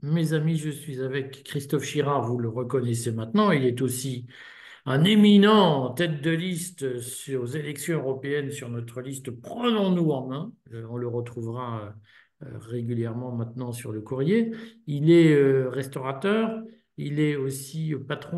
Mes amis, je suis avec Christophe Chirard, vous le reconnaissez maintenant. Il est aussi un éminent tête de liste aux élections européennes sur notre liste Prenons-nous en main. On le retrouvera régulièrement maintenant sur le courrier. Il est restaurateur, il est aussi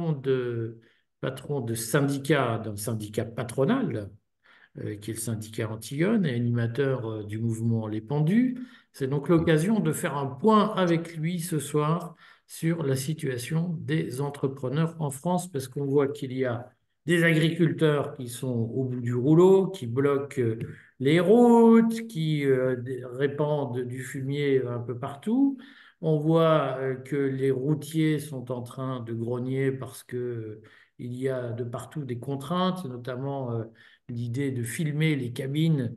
patron de syndicat, d'un syndicat patronal qui est le syndicat Antigone et animateur du mouvement Les Pendus. C'est donc l'occasion de faire un point avec lui ce soir sur la situation des entrepreneurs en France, parce qu'on voit qu'il y a des agriculteurs qui sont au bout du rouleau, qui bloquent les routes, qui répandent du fumier un peu partout. On voit que les routiers sont en train de grogner parce que il y a de partout des contraintes, notamment l'idée de filmer les cabines,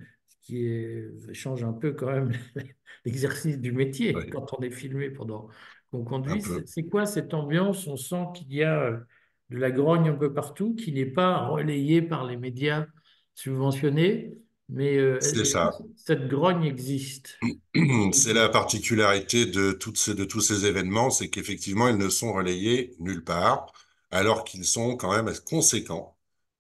change un peu quand même l'exercice du métier Oui, quand on est filmé pendant qu'on un conduit. peu. C'est quoi cette ambiance? On sent qu'il y a de la grogne un peu partout, qui n'est pas relayée par les médias subventionnés, mais C'est est-ce que ça. cette grogne existe? C'est la particularité de tous ces événements, c'est qu'effectivement, ils ne sont relayés nulle part, alors qu'ils sont quand même conséquents.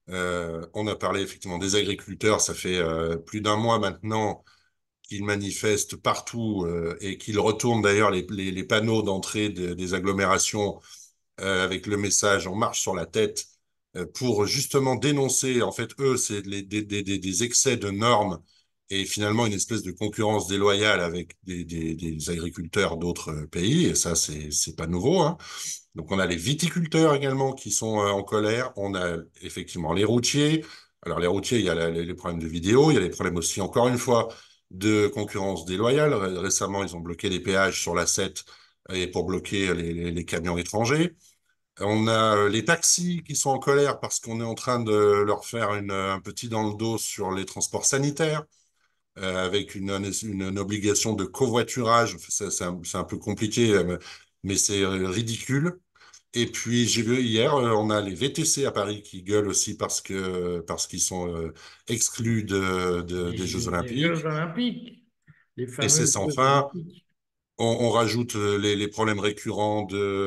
On a parlé effectivement des agriculteurs, ça fait plus d'un mois maintenant qu'ils manifestent partout et qu'ils retournent d'ailleurs les panneaux d'entrée des agglomérations avec le message «On marche sur la tête» pour justement dénoncer, en fait, eux, c'est des excès de normes et finalement une espèce de concurrence déloyale avec des agriculteurs d'autres pays, et ça, c'est pas nouveau, hein. Donc, on a les viticulteurs également qui sont en colère, on a effectivement les routiers. Alors, les routiers, il y a les problèmes de vidéo, il y a les problèmes aussi, encore une fois, de concurrence déloyale. Récemment, ils ont bloqué les péages sur la 7 et pour bloquer les camions étrangers. On a les taxis qui sont en colère parce qu'on est en train de leur faire un petit dans le dos sur les transports sanitaires, avec une obligation de covoiturage. Enfin, c'est un peu compliqué, mais c'est ridicule. Et puis j'ai vu hier, on a les VTC à Paris qui gueulent aussi parce qu'ils sont exclus des Jeux Les Jeux Olympiques. Olympiques, les Et c'est fameux sans Jeux fin. Olympiques. On rajoute les problèmes récurrents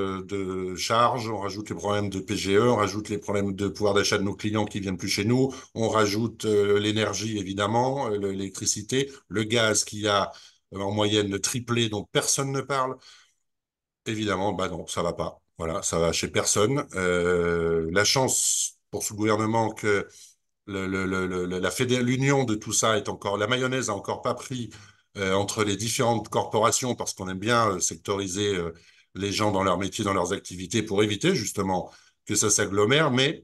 de charges, on rajoute les problèmes de PGE, on rajoute les problèmes de pouvoir d'achat de nos clients qui viennent plus chez nous, on rajoute l'énergie évidemment, l'électricité, le gaz qui a en moyenne triplé dont personne ne parle. Évidemment, bah non, ça va pas. Voilà, ça va chez personne. La chance pour ce gouvernement que l'union de tout ça est encore, la mayonnaise a encore pas pris entre les différentes corporations parce qu'on aime bien sectoriser les gens dans leur métier, dans leurs activités pour éviter justement que ça s'agglomère, mais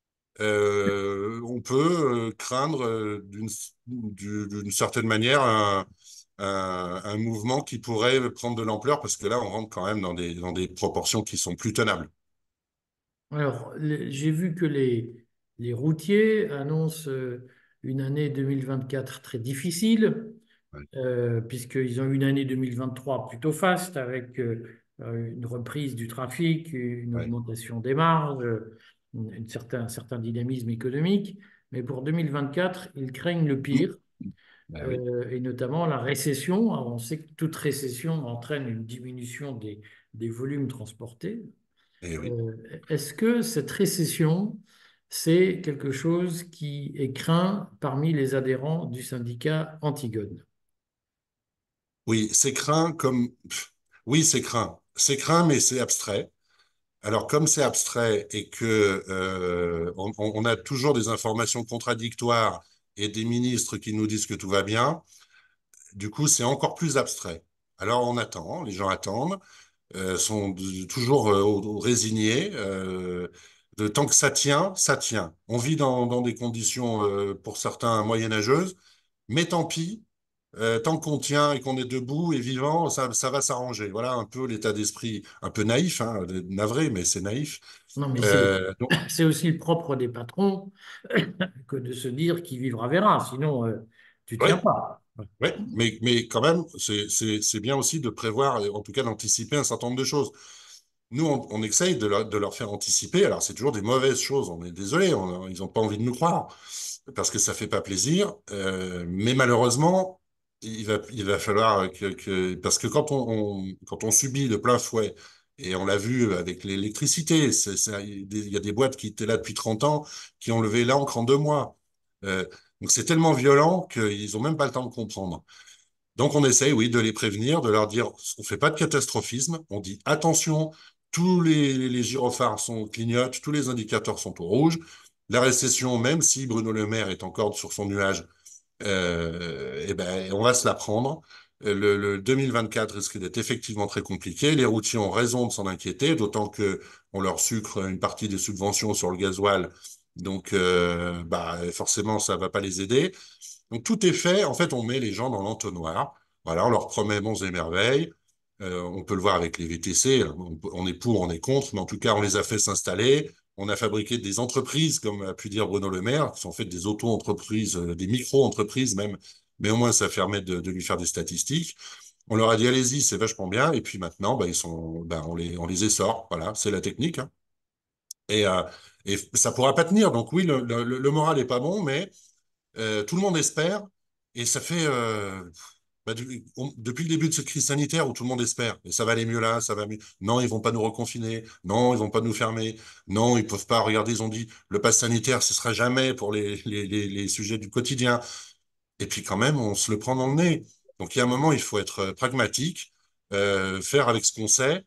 on peut craindre d'une certaine manière un mouvement qui pourrait prendre de l'ampleur parce que là, on rentre quand même dans des proportions qui sont plus tenables. Alors, j'ai vu que les routiers annoncent une année 2024 très difficile, Ouais, puisqu'ils ont eu une année 2023 plutôt faste, avec une reprise du trafic, une ouais. augmentation des marges, un certain dynamisme économique. Mais pour 2024, ils craignent le pire, Ben oui. et notamment la récession. Alors, on sait que toute récession entraîne une diminution des volumes transportés. Et oui. Est-ce que cette récession, c'est quelque chose qui est craint parmi les adhérents du syndicat Antigone? Oui, c'est craint comme... Oui, c'est craint. C'est craint, mais c'est abstrait. Alors, comme c'est abstrait et que on a toujours des informations contradictoires et des ministres qui nous disent que tout va bien, du coup, c'est encore plus abstrait. Alors, on attend, les gens attendent, sont toujours résignés. Tant que ça tient, ça tient. On vit dans des conditions, pour certains, moyenâgeuses, mais tant pis. Tant qu'on tient et qu'on est debout et vivant, ça va s'arranger. Voilà un peu l'état d'esprit, un peu naïf, hein, navré, mais c'est naïf. Non, mais Donc, c'est aussi le propre des patrons que de se dire qui vivra verra, sinon tu tiens ouais, pas. ouais, mais quand même, c'est bien aussi de prévoir, en tout cas d'anticiper un certain nombre de choses. Nous, on essaye de leur faire anticiper. Alors, c'est toujours des mauvaises choses. On est désolé, ils n'ont pas envie de nous croire parce que ça fait pas plaisir. Mais malheureusement, il va falloir parce que quand on subit de plein fouet, et on l'a vu avec l'électricité, il y a des boîtes qui étaient là depuis 30 ans, qui ont levé l'ancre en 2 mois. Euh, donc c'est tellement violent qu'ils ont même pas le temps de comprendre. Donc on essaye, oui, de les prévenir, de leur dire, on fait pas de catastrophisme, on dit attention, tous les gyrophares clignotent, tous les indicateurs sont au rouge. La récession, même si Bruno Le Maire est encore sur son nuage, eh ben, on va se la prendre. Le 2024 risque d'être effectivement très compliqué. Les routiers ont raison de s'en inquiéter, d'autant que on leur sucre une partie des subventions sur le gasoil. Donc, bah, forcément, ça va pas les aider. Donc, tout est fait. En fait, on met les gens dans l'entonnoir. Voilà, on leur promet bons et merveilles. On peut le voir avec les VTC. On est pour, on est contre, mais en tout cas, on les a fait s'installer. On a fabriqué des entreprises, comme a pu dire Bruno Le Maire, qui sont en fait des auto-entreprises, des micro-entreprises même, mais au moins ça permet de lui faire des statistiques. On leur a dit allez-y, c'est vachement bien, et puis maintenant, bah, on les essore, voilà, c'est la technique, hein. Et, euh, et ça pourra pas tenir. Donc oui, le moral est pas bon, mais tout le monde espère, et ça fait depuis le début de cette crise sanitaire où tout le monde espère, et ça va aller mieux là, ça va mieux. Non, ils vont pas nous reconfiner. Non, ils vont pas nous fermer. Non, ils peuvent pas. Regardez, ils ont dit le pass sanitaire, ce sera jamais pour les sujets du quotidien. Et puis quand même, on se le prend dans le nez. Donc il y a un moment, il faut être pragmatique, faire avec ce qu'on sait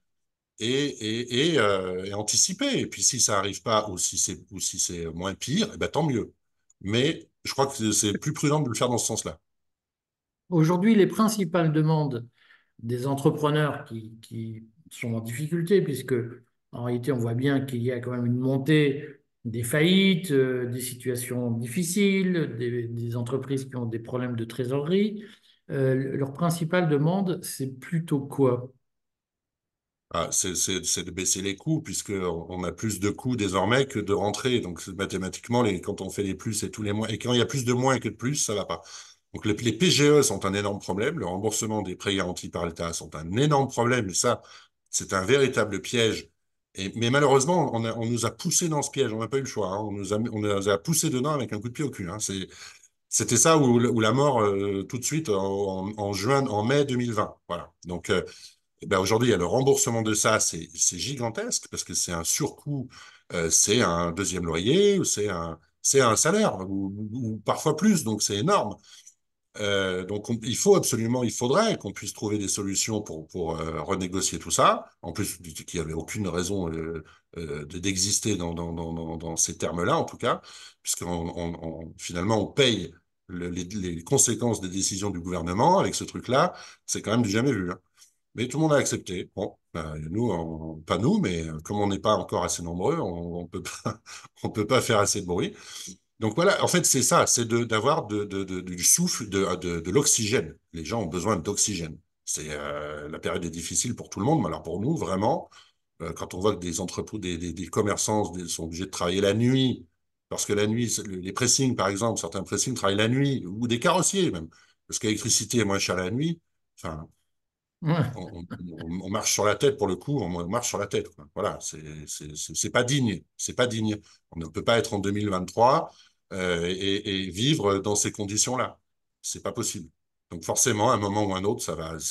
et anticiper. Et puis si ça arrive pas ou si c'est moins pire, eh ben, tant mieux. Mais je crois que c'est plus prudent de le faire dans ce sens-là. Aujourd'hui, les principales demandes des entrepreneurs qui sont en difficulté, puisque en réalité, on voit bien qu'il y a quand même une montée des faillites, des situations difficiles, des entreprises qui ont des problèmes de trésorerie. Leur principale demande, c'est plutôt quoi? Ah, c'est de baisser les coûts, puisqu'on a plus de coûts désormais que de rentrées. Donc, mathématiquement, quand on fait les plus et tous les moins, et quand il y a plus de moins que de plus, ça va pas. Donc, les PGE sont un énorme problème. Le remboursement des prêts garantis par l'État sont un énorme problème. Et ça, c'est un véritable piège. Mais malheureusement, on nous a poussé dans ce piège. On n'a pas eu le choix, hein. On nous a poussé dedans avec un coup de pied au cul, hein. C'était ça ou la mort tout de suite en mai 2020. Voilà. Donc, eh ben aujourd'hui, il y a le remboursement de ça, c'est gigantesque parce que c'est un surcoût, c'est un deuxième loyer, ou c'est un salaire, ou parfois plus, donc c'est énorme. Donc il faudrait qu'on puisse trouver des solutions pour renégocier tout ça. En plus, qu'il n'y avait aucune raison d'exister dans ces termes-là, en tout cas, puisque finalement on paye les conséquences des décisions du gouvernement avec ce truc-là. C'est quand même du jamais vu, hein. Mais tout le monde a accepté. Bon, nous, pas nous, mais comme on n'est pas encore assez nombreux, on peut pas, on peut pas faire assez de bruit. Donc voilà, en fait, c'est ça, c'est d'avoir du souffle, de l'oxygène. Les gens ont besoin d'oxygène. La période est difficile pour tout le monde, mais alors pour nous, vraiment, quand on voit que des entrepôts, des commerçants sont obligés de travailler la nuit, parce que la nuit, les pressings, par exemple, certains pressings travaillent la nuit, ou des carrossiers même, parce que l'électricité est moins chère la nuit. Enfin, Ouais. on marche sur la tête pour le coup, on marche sur la tête, quoi. Voilà, c'est pas digne, c'est pas digne. On ne peut pas être en 2023 et vivre dans ces conditions-là. C'est pas possible. Donc forcément, à un moment ou un autre,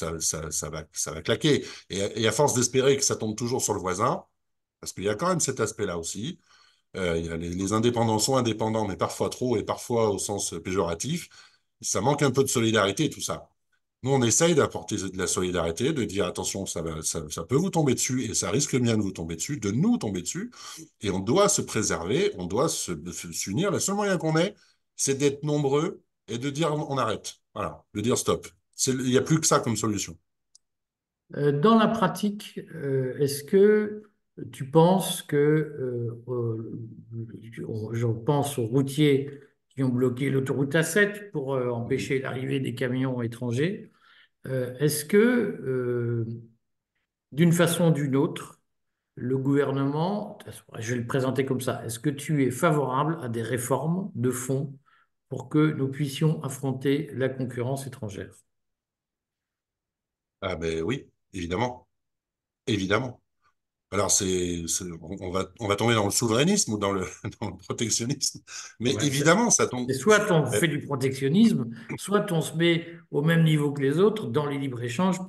ça va claquer. Et à force d'espérer que ça tombe toujours sur le voisin, parce qu'il y a quand même cet aspect-là aussi. Il y a les indépendants sont indépendants, mais parfois trop et parfois au sens péjoratif. Ça manque un peu de solidarité, tout ça. Nous, on essaye d'apporter de la solidarité, de dire attention, ça peut vous tomber dessus et ça risque bien de vous tomber dessus, de nous tomber dessus. Et on doit se préserver, on doit s'unir. Le seul moyen qu'on ait, c'est d'être nombreux et de dire on arrête. Voilà, de dire stop. Il n'y a plus que ça comme solution. Dans la pratique, est-ce que tu penses que, je pense aux routiers qui ont bloqué l'autoroute A7 pour Mhm. empêcher l'arrivée des camions étrangers, est-ce que, d'une façon ou d'une autre, le gouvernement, je vais le présenter comme ça, est-ce que tu es favorable à des réformes de fond pour que nous puissions affronter la concurrence étrangère? Ah ben oui, évidemment, évidemment. Alors, on va tomber dans le souverainisme ou dans dans le protectionnisme. Bon, Mais ben, évidemment, ça tombe. c'est soit on euh, fait du protectionnisme, soit on se met au même niveau que les autres dans les libres-échanges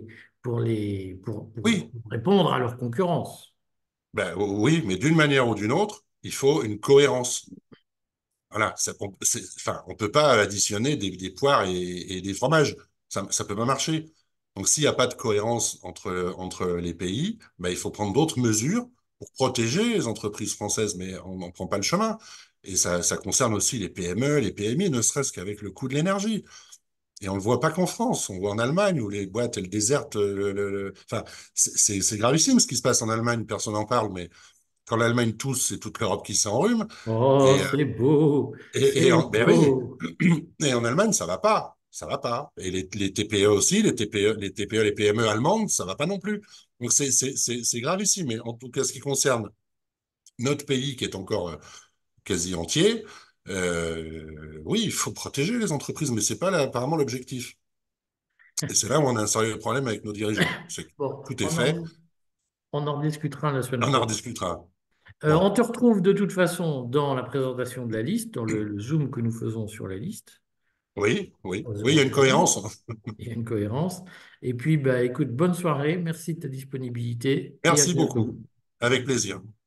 pour oui, répondre à leur concurrence. ben, oui, mais d'une manière ou d'une autre, il faut une cohérence. Voilà, enfin, on peut pas additionner des poires et des fromages. Ça peut pas marcher. Donc, s'il n'y a pas de cohérence entre les pays, ben, il faut prendre d'autres mesures pour protéger les entreprises françaises, mais on n'en prend pas le chemin. Et ça concerne aussi les PME, les PMI, ne serait-ce qu'avec le coût de l'énergie. Et on ne le voit pas qu'en France, on le voit en Allemagne où les boîtes, elles désertent Enfin, c'est gravissime ce qui se passe en Allemagne, personne n'en parle, mais quand l'Allemagne tousse, c'est toute l'Europe qui s'enrhume. Oh, Et, c'est beau, ben oui, beau. et en Allemagne, ça va pas. Ça va pas. Et les TPE aussi, les PME allemandes, ça va pas non plus. Donc c'est gravissime. Mais en tout cas, ce qui concerne notre pays qui est encore quasi entier, oui, il faut protéger les entreprises, mais c'est pas apparemment l'objectif. Et c'est là où on a un sérieux problème avec nos dirigeants. C'est que Bon, tout est fait, on en discutera la semaine on en prochaine. rediscutera. On Bon, te retrouve de toute façon dans la présentation de la liste, dans le zoom que nous faisons sur la liste. oui, oui, oui, il y a Au une cas où, cohérence. il y a une cohérence. Et puis, bah, écoute, bonne soirée, merci de ta disponibilité et à Merci beaucoup. bientôt. Avec plaisir.